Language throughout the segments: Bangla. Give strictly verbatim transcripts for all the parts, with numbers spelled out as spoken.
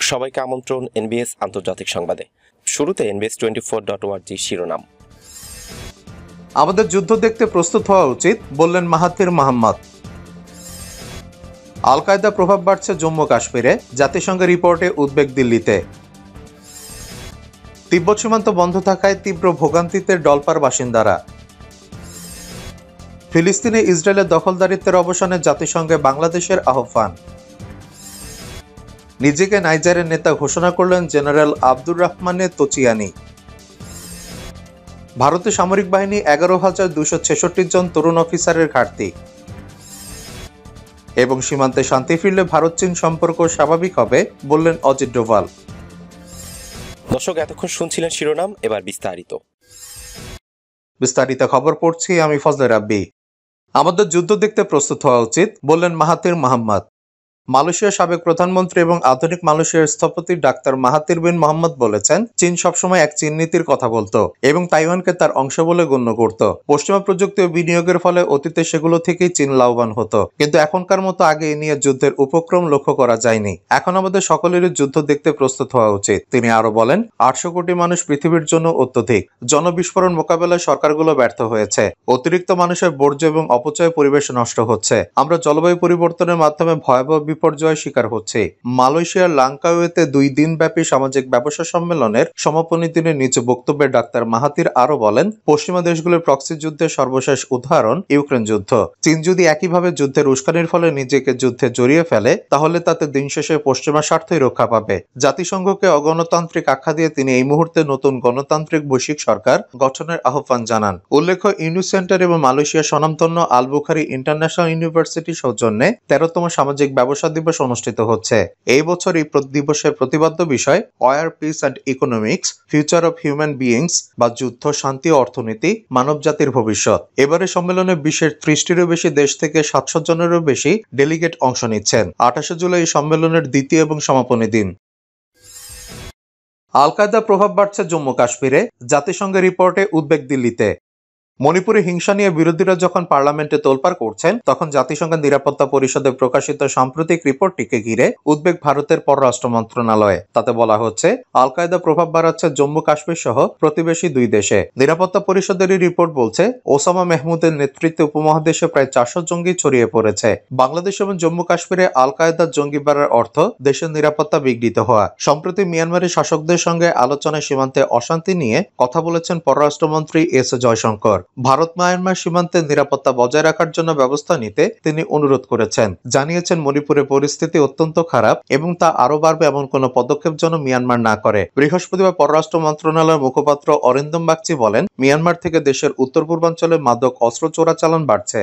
সবাইকে আমন্ত্রণ এনবিএস আন্তর্জাতিক সংবাদে। শুরুতে NBS twenty four dot ORG শিরোনাম। আমাদের যুদ্ধ দেখতে প্রস্তুত হওয়া উচিত, বললেন মাহাথির মোহাম্মদ। আল কায়দা প্রভাব বাড়ছে জম্মু কাশ্মীরে, জাতিসংঘের রিপোর্টে উদ্বেগ দিল্লিতে। তিব্বত সীমান্ত বন্ধ থাকায় তীব্র ভোগান্তিতে ডলপার বাসিন্দারা। ফিলিস্তিনে ইসরায়েলের দখলদারিত্বের অবসানে জাতিসংঘে বাংলাদেশের আহ্বান। নিজেকে নাইজারের নেতা ঘোষণা করলেন জেনারেল আব্দুর রহমানে তোচিয়ানি। ভারতের সামরিক বাহিনী এগারো হাজার দুশো ছেষট্টি জন তরুণ অফিসারের ঘাটতি। এবং সীমান্তে শান্তি ফিরলে ভারত চীন সম্পর্ক স্বাভাবিক হবে, বললেন অজিত ডোভাল। দর্শক, এতক্ষণ শুনছিলেন শিরোনাম, এবার বিস্তারিত বিস্তারিত খবর পড়ছি আমি ফজলে রাব্বি। আমাদের যুদ্ধ দেখতে প্রস্তুত হওয়া উচিত, বললেন মাহাথির মোহাম্মদ। মালয়েশিয়ার সাবেক প্রধানমন্ত্রী এবং আধুনিক মালয়েশিয়ার স্থপতি ডাক্তার মাহাথির বিন মোহাম্মদ বলেছেন, চীন সবসময় এক চীন নীতির কথা বলতো এবং তাইওয়ানকে তার অংশ বলে গণ্য করত। পশ্চিমা প্রযুক্তি ও বিনিয়োগের ফলে অতীতে সেগুলো থেকেই চীন লাভবান হতো, কিন্তু এখনকার মতো আগে এ নিয়ে যুদ্ধের উপক্রম লক্ষ্য করা যায়নি। এখন আমাদের সকলেরই যুদ্ধ দেখতে প্রস্তুত হওয়া উচিত। তিনি আরো বলেন, আটশো কোটি মানুষ পৃথিবীর জন্য অত্যধিক। জনবিস্ফোরণ মোকাবেলায় সরকারগুলো ব্যর্থ হয়েছে। অতিরিক্ত মানুষের বর্জ্য এবং অপচয় পরিবেশ নষ্ট হচ্ছে। আমরা জলবায়ু পরিবর্তনের মাধ্যমে ভয়াবহ বিপর্যয়ের শিকার হচ্ছে। মালয়েশিয়ার লাংকাওয়েতে দুই দিনব্যাপী সামাজিক ব্যবসা সম্মেলনের সমাপনী দিনে নিজ বক্তব্যে ডাক্তার মাহাথির আরো বলেন, পশ্চিমা দেশগুলোর প্রক্সি যুদ্ধের সর্বশেষ উদাহরণ ইউক্রেন যুদ্ধ। চীন যদি একইভাবে যুদ্ধের উস্কানির ফলে নিজেকে যুদ্ধে জড়িয়ে ফেলে, তাহলে তাতে দিন শেষে পশ্চিমা স্বার্থই রক্ষা পাবে। জাতিসংঘকে অগণতান্ত্রিক আখ্যা দিয়ে তিনি এই মুহূর্তে নতুন গণতান্ত্রিক বৈশ্বিক সরকার গঠনের আহ্বান জানান। উল্লেখ্য, ইউনিস সেন্টার এবং মালয়েশিয়ার স্বনামধন্য আল বুখারি ইন্টারন্যাশনাল ইউনিভার্সিটি সৌজন্যে তেরোতম সামাজিক ব্যবসা দিবস অনুষ্ঠিত হচ্ছে। এই বছর এই দিবসের প্রতিপাদ্য বিষয় war, peace and economics, future of human beings বা যুদ্ধ, শান্তি ও অর্থনীতি, মানব জাতির ভবিষ্যৎ। এবারে সম্মেলনে বিশ্বের ত্রিশটিরও বেশি দেশ থেকে সাতশো জনেরও বেশি ডেলিগেট অংশ নিচ্ছেন। আঠাশে জুলাই এই সম্মেলনের দ্বিতীয় এবং সমাপনী দিন। আল কায়দা প্রভাব বাড়ছে জম্মু কাশ্মীরে, জাতিসংঘের রিপোর্টে উদ্বেগ দিল্লিতে। মণিপুরে হিংসা নিয়ে বিরোধীরা যখন পার্লামেন্টে তোলপাড় করছেন, তখন জাতিসংঘের নিরাপত্তা পরিষদে প্রকাশিত সাম্প্রতিক রিপোর্টটিকে ঘিরে উদ্বেগ ভারতের পররাষ্ট্র মন্ত্রণালয়ে। তাতে বলা হচ্ছে, আল কায়দা প্রভাব বাড়াচ্ছে জম্মু কাশ্মীর সহ প্রতিবেশী দুই দেশে। নিরাপত্তা পরিষদের এই রিপোর্ট বলছে, ওসামা মেহমুদের নেতৃত্বে উপমহাদেশে প্রায় চারশো জঙ্গি ছড়িয়ে পড়েছে। বাংলাদেশ এবং জম্মু কাশ্মীরে আল কায়দার জঙ্গি বাড়ার অর্থ দেশের নিরাপত্তা বিঘ্নিত হওয়া। সম্প্রতি মিয়ানমারের শাসকদের সঙ্গে আলোচনায় সীমান্তে অশান্তি নিয়ে কথা বলেছেন পররাষ্ট্রমন্ত্রী এস জয়শঙ্কর। ভারত মায়ানমার সীমান্তে নিরাপত্তা বজায় রাখার জন্য ব্যবস্থা নিতে তিনি অনুরোধ করেছেন। জানিয়েছেন, মণিপুরের পরিস্থিতি অত্যন্ত খারাপ এবং তা আরো বাড়বে এমন কোন পদক্ষেপ যেন মিয়ানমার না করে। বৃহস্পতিবার পররাষ্ট্র মন্ত্রণালয়ের মুখপাত্র অরিন্দম বাগচি বলেন, মিয়ানমার থেকে দেশের উত্তর পূর্বাঞ্চলে মাদক অস্ত্র চোরাচালান বাড়ছে।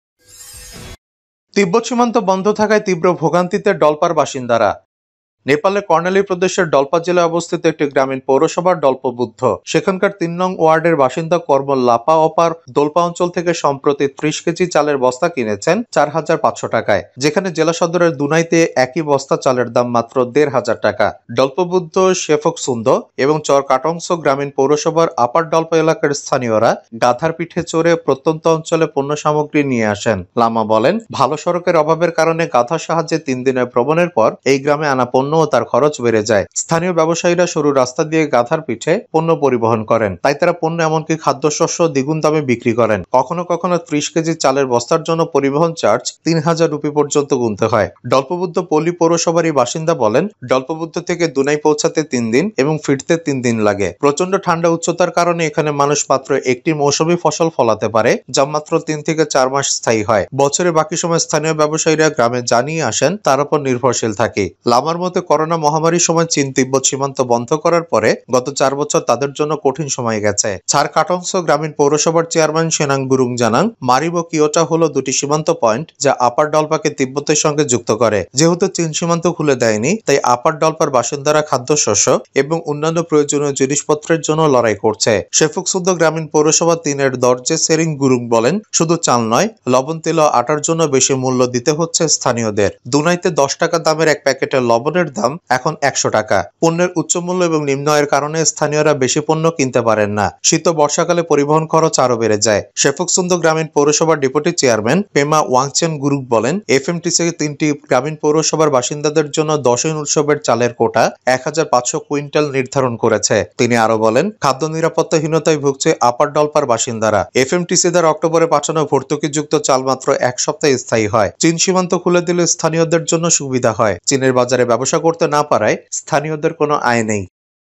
তিব্বত সীমান্ত বন্ধ থাকায় তীব্র ভোগান্তিতে ডলপার বাসিন্দারা। নেপালের কর্ণালী প্রদেশের ডলপা জেলায় অবস্থিত একটি গ্রামীণ পৌরসভার ডল্পবুদ্ধ, সেখানকার তিন নং ওয়ার্ডের বাসিন্দা কর্মল লাপা অপার দোলপা অঞ্চল থেকে সম্প্রতি ত্রিশ কেজি চালের বস্তা কিনেছেন চার হাজার পাঁচশো টাকায়, যেখানে জেলা সদরের দুনাইতে একই বস্তা চালের দাম মাত্র দেড় হাজার টাকা। ডল্পবুদ্ধ, শেফক সুন্দ এবং চর কাটংস গ্রামীণ পৌরসভার আপার ডলপা এলাকার স্থানীয়রা গাধার পিঠে চড়ে প্রত্যন্ত অঞ্চলে পণ্য সামগ্রী নিয়ে আসেন। লামা বলেন, ভালো সড়কের অভাবের কারণে গাধার সাহায্যে তিন দিনের ভ্রমণের পর এই গ্রামে আনা পণ্য ও তার খরচ বেড়ে যায়। স্থানীয় ব্যবসায়ীরা সরু রাস্তা দিয়ে গাধার পিঠে পণ্য পরিবহন করেন, তাই তারা পণ্য এমনকি খাদ্যশস্য দ্বিগুণ দামে বিক্রি করেন। কখনো কখনো ত্রিশ কেজি চালের বস্তার জন্য পরিবহন চার্জ তিন হাজার রুপি পর্যন্ত গুনতে হয়। ডল্পবুদ্ধ পল্লী পৌরসভারই বাসিন্দা বলেন, ডল্পবুদ্ধ থেকে দুনাই পৌঁছাতে তিন দিন এবং ফিরতে তিন দিন লাগে। প্রচন্ড ঠান্ডা উচ্চতার কারণে এখানে মানুষ মাত্র একটি মৌসুমী ফসল ফলাতে পারে, যা মাত্র তিন থেকে চার মাস স্থায়ী হয়। বছরের বাকি সময় স্থানীয় ব্যবসায়ীরা গ্রামে জানিয়ে আসেন, তার উপর নির্ভরশীল থাকে। লামার মতে, করোনা মহামারীর সময় চীন তিব্বত সীমান্ত বন্ধ করার পরে গত চার বছর তাদের জন্য কঠিন সময় গেছে। ছার কাটংস গ্রামীণ পৌরসভার চেয়ারম্যান সেনাং গুরুং জানান, মারিব ও কিয়োটা হলো দুটি সীমান্ত পয়েন্ট যা আপার ডলপাকে তিব্বতের সঙ্গে যুক্ত করে। যেহেতু চীন সীমান্ত খুলে দেয়নি, তাই আপার ডলপার বাসিন্দারা খাদ্যশস্য এবং অন্যান্য প্রয়োজনীয় জিনিসপত্রের জন্য লড়াই করছে। শেফুকসুদ্দ গ্রামীণ পৌরসভা তিনের দরজে সেরিং গুরুং বলেন, শুধু চাল নয়, লবণ, তেল ও আটার জন্য বেশি মূল্য দিতে হচ্ছে স্থানীয়দের। দুনাইতে দশ টাকা দামের এক প্যাকেটের লবণের দাম এখন একশো টাকা। পণ্যের উচ্চ মূল্য এবং নিম্ন আয়ের কারণে স্থানীয়রা বেশি পণ্য কিনতে পারেন না। শীত ও বর্ষাকালে পরিবহন খরচ আরো বেড়ে যায়। শেফকসুন্দ গ্রামীণ পৌরসভার ডেপুটি চেয়ারম্যান পেমা ওয়াংচেন গুরুক বলেন, এফএমটিসি তিনটি গ্রামীণ পৌরসভার বাসিন্দাদের জন্য দশইন উৎসবের চালের কোটা এক হাজার পাঁচশো কুইন্টাল নির্ধারণ করেছে। তিনি আরো বলেন, খাদ্য নিরাপত্তাহীনতায় ভুগছে আপার ডলপার বাসিন্দারা। এফএমটিসি দ্বারা অক্টোবরে পাঠানো ভর্তুকিযুক্ত চাল মাত্র এক সপ্তাহে স্থায়ী হয়। চীন সীমান্ত খুলে দিলে স্থানীয়দের জন্য সুবিধা হয়। চীনের বাজারে ব্যবসা করতে না পারায় স্থানীয়দের কোনো আয় নেই।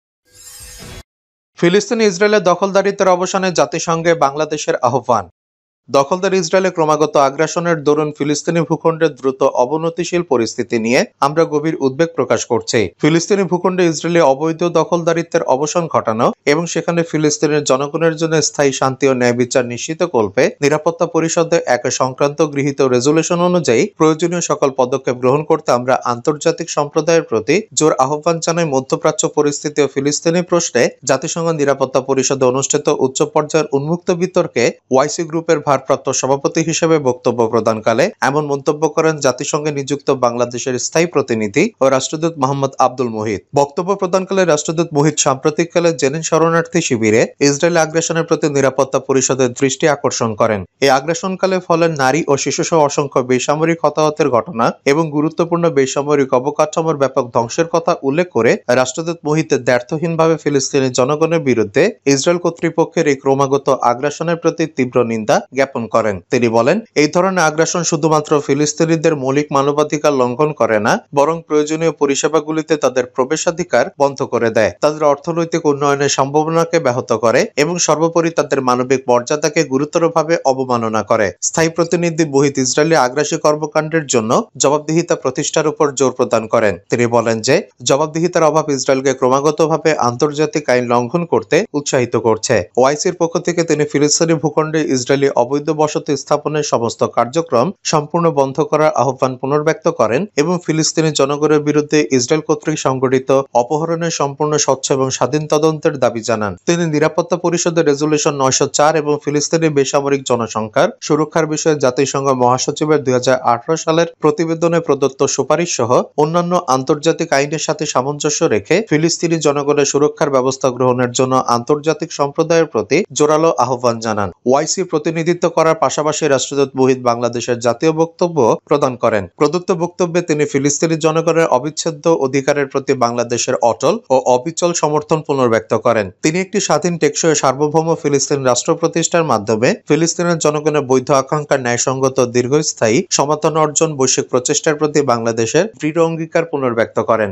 ফিলিস্তিন ইসরায়েলের দখলদারিত্বের অবসানে জাতিসংঘে বাংলাদেশের আহ্বান। দখলদার ইসরায়েলে ক্রমাগত আগ্রাসনের দরুন ফিলিস্তিনি ভূখণ্ডের দ্রুত অবনতিশীল পরিস্থিতি নিয়ে আমরা গভীর উদ্বেগ প্রকাশ করছি। ফিলিস্তিনি ভূখণ্ডে ইসরায়েলি অবৈধ দখলদারিত্বের অবসান ঘটানো এবং সেখানে ফিলিস্তিনের জনগণের জন্য স্থায়ী শান্তি ও ন্যায় বিচার নিশ্চিত করতে নিরাপত্তা পরিষদে এক সংক্রান্ত গৃহীত রেজুলেশন অনুযায়ী প্রয়োজনীয় সকল পদক্ষেপ গ্রহণ করতে আমরা আন্তর্জাতিক সম্প্রদায়ের প্রতি জোর আহ্বান জানাই। মধ্যপ্রাচ্য পরিস্থিতি ও ফিলিস্তিনি প্রশ্নে জাতিসংঘ নিরাপত্তা পরিষদে অনুষ্ঠিত উচ্চ পর্যায়ের উন্মুক্ত বিতর্কে ওয়াইসি গ্রুপের ভারপ্রাপ্ত সভাপতি হিসেবে বক্তব্য প্রদানকালে এমন মন্তব্য করেন জাতিসংঘে নিযুক্ত বাংলাদেশের স্থায়ী প্রতিনিধি ও রাষ্ট্রদূত মোহাম্মদ আব্দুল মুহিত। বক্তব্য প্রদানকালে রাষ্ট্রদূত মুহিত সাম্প্রতিককালে জেনিন শরণার্থী শিবিরে ইসরায়েলি আগ্রাসনের প্রতি নিরাপত্তা পরিষদের দৃষ্টি আকর্ষণ করেন। এই আগ্রাসনকালে ফলে নারী ও শিশুসহ অসংখ্য বেসামরিক হতাহতের ঘটনা এবং গুরুত্বপূর্ণ বেসামরিক অবকাঠামোর ব্যাপক ধ্বংসের কথা উল্লেখ করে রাষ্ট্রদূত মুহিত দ্ব্যর্থহীনভাবে ফিলিস্তিনি জনগণের বিরুদ্ধে ইসরায়েল কর্তৃপক্ষের এই ক্রমাগত আগ্রাসনের প্রতি তীব্র নিন্দা জ্ঞাপন করেন। তিনি বলেন, এই ধরনের আগ্রাসন শুধুমাত্র ফিলিস্তিনিদের মৌলিক মানবাধিকার লঙ্ঘন করে না, বরং প্রয়োজনীয় পরিষেবাগুলিতে তাদের প্রবেশাধিকার বন্ধ করে দেয়, তাদের অর্থনৈতিক উন্নয়নের সম্ভাবনাকে ব্যাহত করে এবং সর্বোপরি তাদের মানবিক মর্যাদাকে গুরুতরভাবে অবমাননা করে। স্থায়ী প্রতিনিধি মুহিত ইসরায়েলি আগ্রাসী কর্মকাণ্ডের জন্য জবাবদিহিতা প্রতিষ্ঠার উপর জোর প্রদান করেন। তিনি বলেন যে জবাবদিহিতার অভাব ইসরায়েলকে ক্রমাগতভাবে আন্তর্জাতিক আইন লঙ্ঘন করতে উৎসাহিত করছে। ওয়াইসির পক্ষ থেকে তিনি ফিলিস্তিনি ভূখণ্ডে ইসরায়েলি অবৈধ বসতি স্থাপনের সমস্ত কার্যক্রম সম্পূর্ণ বন্ধ করার আহ্বান পুনর্ব্যক্ত করেন এবং ফিলিস্তিনি জনগণের বিরুদ্ধে ইসরায়েল কর্তৃক সংগঠিত অপহরণের সম্পূর্ণ স্বচ্ছ এবং স্বাধীন তদন্তের দাবি জানান। তিনি নিরাপত্তা পরিষদের রেজুলেশন নয়শো চার এবং ফিলিস্তিনি বেসামরিক জনসংখ্যার সুরক্ষার বিষয়ে জাতিসংঘ মহাসচিবের দুই হাজার আঠারো সালের প্রতিবেদনে প্রদত্ত সুপারিশ সহ অন্যান্য আন্তর্জাতিক আইনের সাথে সামঞ্জস্য রেখে ফিলিস্তিনি জনগণের সুরক্ষার ব্যবস্থা গ্রহণের জন্য আন্তর্জাতিক সম্প্রদায়ের প্রতি জোরালো আহ্বান জানান। ওয়াইসি প্রতিনিধিত্ব করার পাশাপাশি রাষ্ট্রদূত মুহিত বাংলাদেশের জাতীয় বক্তব্য প্রদান করেন। প্রদত্ত বক্তব্যে তিনি ফিলিস্তিনি জনগণের অবিচ্ছেদ্য অধিকারের প্রতি বাংলাদেশের অটল ও অবিচল সমর্থন পুনর্ব্যক্ত করেন। তিনি একটি স্বাধীন, টেকসই, সার্বভৌম ফিলিস্তিন রাষ্ট্র প্রতিষ্ঠার মাধ্যমে ফিলিস্তিনের জনগণের বৈধ আকাঙ্ক্ষার ন্যায়সঙ্গত দীর্ঘস্থায়ী সমাধান অর্জন বৈশ্বিক প্রচেষ্টার প্রতি বাংলাদেশের দৃঢ় অঙ্গীকার পুনর্ব্যক্ত করেন।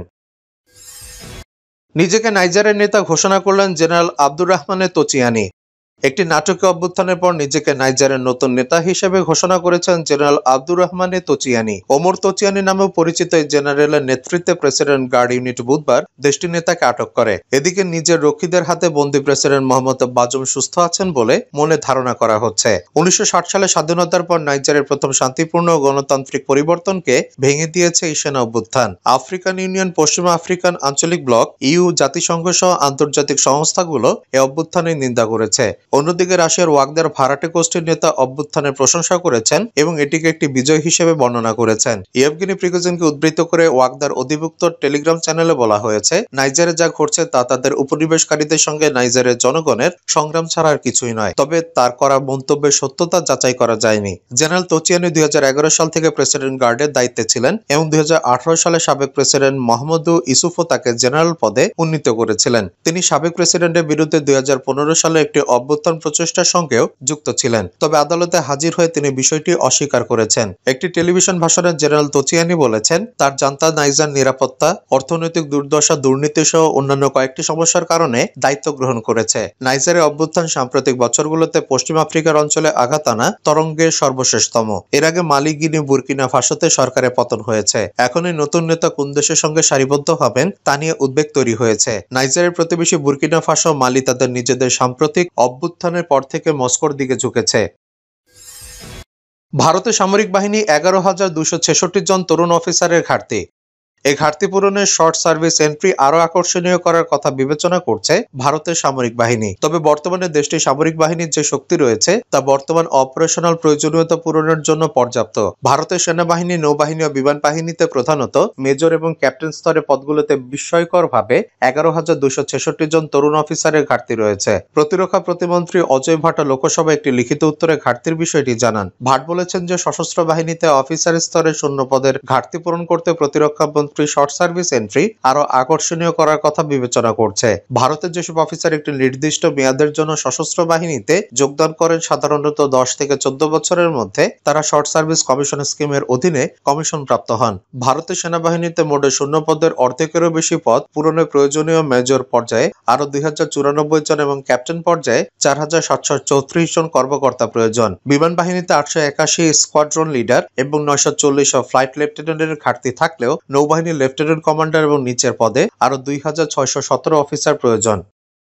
নিজেকে নাইজারের নেতা ঘোষণা করলেন জেনারেল আব্দুর রহমানের তোচিয়ানি। একটি নাটকীয় অভ্যুত্থানের পর নিজেকে নাইজারের নতুন নেতা হিসেবে ঘোষণা করেছেন জেনারেল আব্দুর রহমানে তোচিয়ানি। ওমর তোচিয়ানি নামেও পরিচিত এই জেনারেলের নেতৃত্বে প্রেসিডেন্ট গার্ড ইউনিট বুধবার দেশটির নেতাকে আটক করে। এদিকে নিজের রক্ষীদের হাতে বন্দী প্রেসিডেন্ট মোহাম্মদ বাজুম সুস্থ আছেন বলে মনে ধারণা করা হচ্ছে। উনিশশো ষাট সালে স্বাধীনতার পর নাইজারের প্রথম শান্তিপূর্ণ ও গণতান্ত্রিক পরিবর্তনকে ভেঙে দিয়েছে এই সেনা অভ্যুত্থান। আফ্রিকান ইউনিয়ন, পশ্চিম আফ্রিকান আঞ্চলিক ব্লক, ইউ, জাতিসংঘ সহ আন্তর্জাতিক সংস্থাগুলো এ অভ্যুত্থানের নিন্দা করেছে। অন্যদিকে রাশিয়ার ওয়াগদার ভাড়াটে গোষ্ঠীর নেতা অভ্যুত্থানের প্রশংসা করেছেন এবং এটিকে একটি বিজয় হিসেবে বর্ণনা করেছেন। ইয়েভগেনি প্রিগোজিনকে উদ্ধৃত করে ওয়াগদার অধিভুক্ত টেলিগ্রাম চ্যানেলে বলা হয়েছে, নাইজারে যা ঘটছে তা তাদের উপনিবেশকারীদের সঙ্গে নাইজারের জনগণের সংগ্রাম ছাড়া আর কিছুই নয়। তবে তার করা মন্তব্যের সত্যতা যাচাই করা যায়নি। জেনারেল তোচিয়ানি দুই হাজার এগারো সাল থেকে প্রেসিডেন্ট গার্ডের দায়িত্বে ছিলেন এবং দুই হাজার আঠারো সালে সাবেক প্রেসিডেন্ট মোহাম্মদু ইসুফও তাকে জেনারেল পদে উন্নীত করেছিলেন। তিনি সাবেক প্রেসিডেন্টের বিরুদ্ধে দুই হাজার পনেরো সালে একটি অভ্যুত্থান প্রচেষ্টার সঙ্গেও যুক্ত ছিলেন। তবে আদালতে হাজির হয়ে তিনি বিষয়টি অস্বীকার করেছেন। একটি টেলিভিশন ভাষণে জেনারেল তোচিয়ানি বলেছেন, তার জান্তা নাইজার নিরাপত্তা, অর্থনৈতিক দুর্দশা, দুর্নীতি সহ অন্যান্য কয়েকটি সমস্যার কারণে দায়িত্ব গ্রহণ করেছে। নাইজারের অভ্যুত্থান সাম্প্রতিক বছরগুলোতে পশ্চিম আফ্রিকার অঞ্চলে আঘাত আনা তরঙ্গের সর্বশেষতম। এর আগে মালি, গিনি, বুর্কিনা ফাসোতে সরকারের পতন হয়েছে। এখন এই নতুন নেতা কোন দেশের সঙ্গে সারিবদ্ধ হবেন তা নিয়ে উদ্বেগ তৈরি হয়েছে। নাইজারের প্রতিবেশী বুর্কিনা ফাসো, মালি তাদের নিজেদের সাম্প্রতিক অভ্যুত্থানের পর থেকে মস্কোর দিকে ঝুঁকেছে। ভারতের সামরিক বাহিনী এগারো হাজার দুশো ছেষট্টি জন তরুণ অফিসারের ঘাটতি। এই ঘাটতি পূরণে শর্ট সার্ভিস এন্ট্রি আরো আকর্ষণীয় করার কথা বিবেচনা করছে ভারতের সামরিক বাহিনী। তবে বর্তমানে দেশটির সামরিক বাহিনীর যে শক্তি রয়েছে তা বর্তমান অপারেশনাল প্রয়োজনীয়তা পূরণের জন্য পর্যাপ্ত। ভারতের সেনাবাহিনী, নৌবাহিনী ও বিমান বাহিনীতে প্রধানত মেজর এবং ক্যাপ্টেন স্তরের পদগুলোতে বিস্ময়করভাবে এগারো হাজার দুশো ছেষট্টি জন তরুণ অফিসারের ঘাটতি রয়েছে। প্রতিরক্ষা প্রতিমন্ত্রী অজয় ভাটা লোকসভায় একটি লিখিত উত্তরে ঘাটতির বিষয়টি জানান। ভাট বলেছেন যে সশস্ত্র বাহিনীতে অফিসার স্তরের শূন্য পদের ঘাটতি পূরণ করতে প্রতিরক্ষা মন্ত্রী শর্ট সার্ভিস এন্ট্রি আরো আকর্ষণীয় করার কথা বিবেচনা করছে। ভারতের যেসব অফিসার একটি নির্দিষ্ট মেয়াদের জন্য সশস্ত্র বাহিনীতে যোগদান করেন, সাধারণত দশ থেকে চোদ্দ বছরের মধ্যে, তারা শর্ট সার্ভিস কমিশন স্কিমের অধীনে কমিশন প্রাপ্ত হন। ভারতের সেনাবাহিনীতে মোট শূন্য পদের অর্ধেকেরও বেশি পদ পূরণে প্রয়োজনীয় মেজর পর্যায়ে আরো দুই হাজার চুরানব্বই জন এবং ক্যাপ্টেন পর্যায়ে চার হাজার সাতশো চৌত্রিশ জন কর্মকর্তা প্রয়োজন। বিমান বাহিনীতে আটশো একাশি স্কোয়াড্রন লিডার এবং নয়শো চল্লিশ ফ্লাইট লেফটেন্যান্টের ঘাটতি থাকলেও নৌবাহিনীর লেফটেন্যান্ট কমান্ডার এবং নিচের পদে আরো দুই হাজার ছয়শো সতেরো অফিসার প্রয়োজন।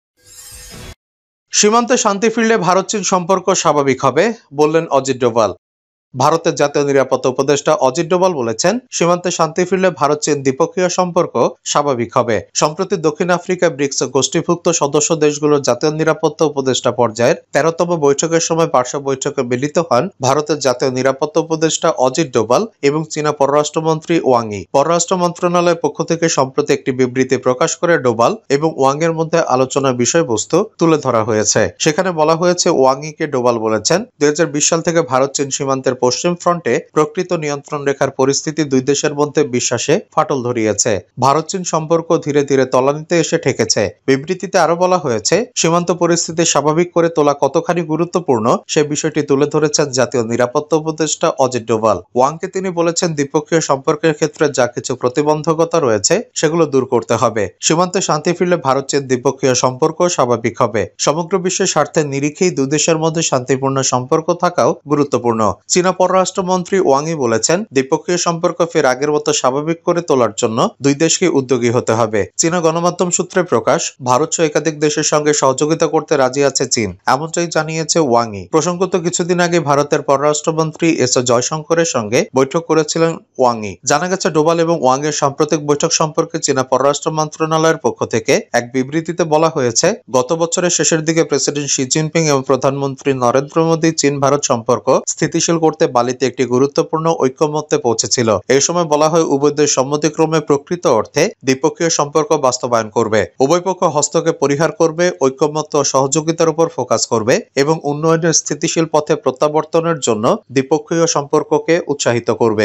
সীমান্তে শান্তি ফিরলে ভারত চীন সম্পর্ক স্বাভাবিক হবে, বললেন অজিত ডোভাল। ভারতের জাতীয় নিরাপত্তা উপদেষ্টা অজিত ডোভাল বলেছেন, সীমান্তে শান্তি ফিরলে ভারত চীন দ্বিপক্ষীয় সম্পর্ক স্বাভাবিক হবে। সম্প্রতি দক্ষিণ আফ্রিকা ব্রিক্স গোষ্ঠীভুক্ত সদস্য দেশগুলোর জাতীয় নিরাপত্তা উপদেষ্টা পর্যায়ের তেরোতম বৈঠকের সময় পার্শ্ব বৈঠকে মিলিত হন ভারতের জাতীয় নিরাপত্তা উপদেষ্টা অজিত ডোভাল এবং চীনা পররাষ্ট্রমন্ত্রী ওয়াং ই। পররাষ্ট্র মন্ত্রণালয়ের পক্ষ থেকে সম্প্রতি একটি বিবৃতি প্রকাশ করে ডোভাল এবং ওয়াং এর মধ্যে আলোচনার বিষয়বস্তু তুলে ধরা হয়েছে। সেখানে বলা হয়েছে, ওয়াং ই কে ডোভাল বলেছেন, দুই হাজার বিশ সাল থেকে ভারত চীন সীমান্তের পশ্চিম ফ্রন্টে প্রকৃত নিয়ন্ত্রণ রেখার পরিস্থিতি দুই দেশের মধ্যে বিশ্বাসে ফাটল ধরিয়েছে। ভারত চীন সম্পর্ক ধীরে ধীরে তলানিতে এসে ঠেকেছে। বিবৃতিতে আরো বলা হয়েছে, সীমান্ত পরিস্থিতি স্বাভাবিক করে তোলা কতখানি গুরুত্বপূর্ণ সে বিষয়টি তুলে ধরেছেন জাতীয় নিরাপত্তা উপদেষ্টা অজিত ডোভাল। ওয়াংকে তিনি বলেছেন, দ্বিপক্ষীয় সম্পর্কের ক্ষেত্রে যা কিছু প্রতিবন্ধকতা রয়েছে সেগুলো দূর করতে হবে। সীমান্তে শান্তি ফিরলে ভারত চীন দ্বিপক্ষীয় সম্পর্ক স্বাভাবিক হবে। সমগ্র বিশ্বের স্বার্থের নিরিখেই দুই দেশের মধ্যে শান্তিপূর্ণ সম্পর্ক থাকাও গুরুত্বপূর্ণ। চীনা পররাষ্ট্রমন্ত্রী ওয়াং ই বলেছেন, দ্বিপক্ষীয় সম্পর্ক ফের আগের মতো স্বাভাবিক করে তোলার জন্য দুই দেশকে উদ্যোগী হতে হবে। চীনা গণমাধ্যম সূত্রে প্রকাশ, ভারত সহ একাধিক দেশের সঙ্গে সহযোগিতা করতে রাজি আছে চীন, এমনটাই জানিয়েছে ওয়াং ই। প্রসঙ্গত, কিছুদিন আগে ভারতের পররাষ্ট্রমন্ত্রী এস জয়শঙ্করের সঙ্গে বৈঠক করেছিলেন ওয়াং ই। জানা গেছে, ডোভাল এবং ওয়াং এর সাম্প্রতিক বৈঠক সম্পর্কে চীনা পররাষ্ট্র মন্ত্রণালয়ের পক্ষ থেকে এক বিবৃতিতে বলা হয়েছে, গত বছরের শেষের দিকে প্রেসিডেন্ট শি জিনপিং এবং প্রধানমন্ত্রী নরেন্দ্র মোদী চীন ভারত সম্পর্ক স্থিতিশীল করতে বালিতে একটি গুরুত্বপূর্ণ ঐক্যমত্যে পৌঁছেছিল। এই সময় বলা হয়, উভয় দেশ সম্মতিক্রমে প্রকৃত অর্থে দ্বিপক্ষীয় সম্পর্ক বাস্তবায়ন করবে, উভয় পক্ষ হস্তক্ষেপ পরিহার করবে, ঐক্যমত্য ও সহযোগিতার উপর ফোকাস করবে এবং উন্নয়নের স্থিতিশীল পথে প্রত্যাবর্তনের জন্য দ্বিপক্ষীয় সম্পর্ককে উৎসাহিত করবে।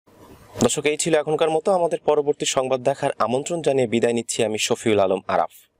দর্শক, এই ছিল এখনকার মতো। আমাদের পরবর্তী সংবাদ দেখার আমন্ত্রণ জানিয়ে বিদায় নিচ্ছি আমি শফিউল আলম আরাফ।